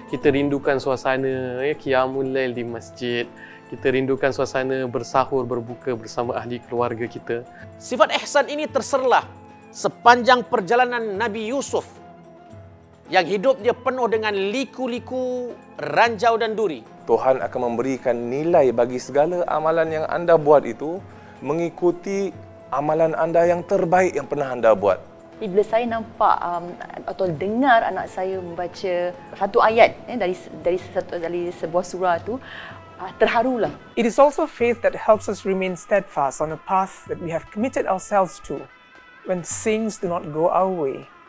Kita rindukan suasana Qiyamul Lail di masjid. Kita rindukan suasana bersahur, berbuka bersama ahli keluarga kita. Sifat ihsan ini terserlah sepanjang perjalanan Nabi Yusuf yang hidup dia penuh dengan liku-liku, ranjau dan duri. Tuhan akan memberikan nilai bagi segala amalan yang anda buat itu mengikuti amalan anda yang terbaik yang pernah anda buat. Bila saya nampak atau dengar anak saya membaca satu ayat dari sebuah surah itu, terharulah. It is also faith that helps us remain steadfast on a path that we have committed ourselves to when things do not go our way.